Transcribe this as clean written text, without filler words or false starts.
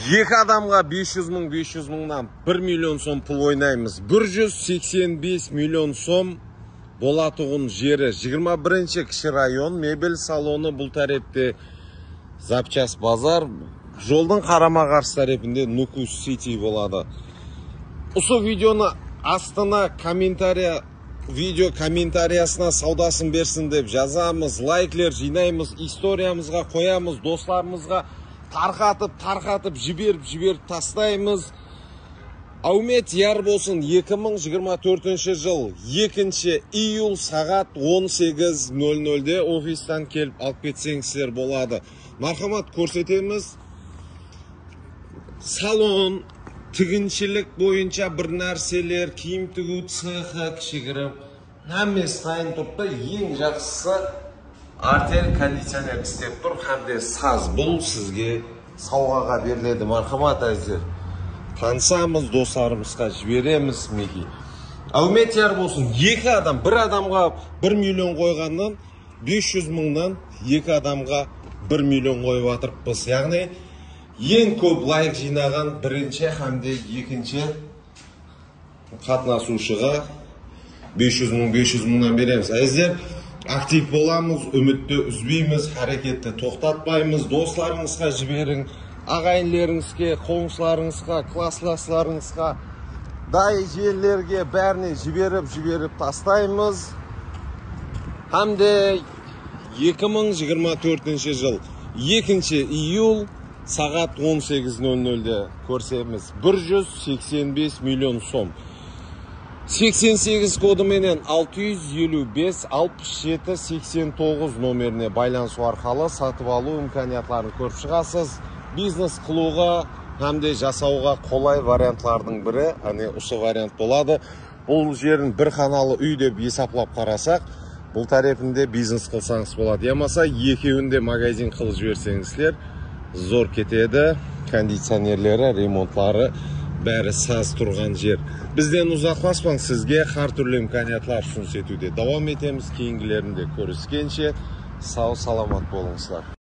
Екі адамға 500 мыңнан 1 миллион сом пұл ойнаймыз. 185 миллион сом болатығын жері. 21-ші кіші район, мебель салоны бұл тарепте запчас базар. Жолдың қарама қарсы тарепінде Нукус Сити болады. Осы видеоны астына видео комментариясына саудасын берсін деп жазамыз, лайклер жинаймыз, историямызға қоямыз, достарымызға тарқатып жіберіп тастаймыз. Аумет яр болсын. 2024 жыл 2 июл сағат 18:00-де офистан келіп алып кетсеңіздер болады. Мархамат көрсетеміз. Салон, тігіншілік бойынша бір нәрселер, киім тігу цехы, кішігірім. Әмес қайын тұртта ең жақсысы артель кондиционер істеп тұр, әмде саз. Бұл сізге сауғаға беріледі. Мархамат әздер. Қансамыз, достарымызға жібереміз меки. Аумет яр болсын. 2 адам, бір адамға 1 миллион қойғаннан 500 мыңнан 2 адамға 1 миллион қойып атырыппыз. Яғни ең көп лайк жинаған бірінші әмде екінші қатынасушыға 500 мыңнан береміз. Әздер, актив боламыз, үмітті үзбейміз, әрекетті тоқтатпаймыз. Достарыңызға жіберің, ағайынлеріңізге, қоңсыларыңызға, классластарыңызға, дай жерлерге бәріне жіберіп тастаймыз. Әмде 2024 жыл 2 июл сағат 18:00-де көрсеміз. 185 миллион сом. 88 коды менен 655 67 89 номеріне байланысу арқылы сатып алу имканиятларын көріп шығасыз. Бизнес қылуға әмде жасауға қолай вариантлардың бірі, осы вариант болады. Бұл жерін бір қаналы үй деп есаплап қарасақ, бұл тарепінде бизнес қылсаңыз болады. Ямаса екеуінде магазин қылып жіберсеңіздер зор кетеді. Кондиционерлері, ремонтлары бәрі саз тұрған жер. Бізден ұзақласпаң, сізге қар түрлі имканиятлар ұсыныс етуде. Давам етеміз, кейінгілерінде көріскенше сау саламат болыңыздар.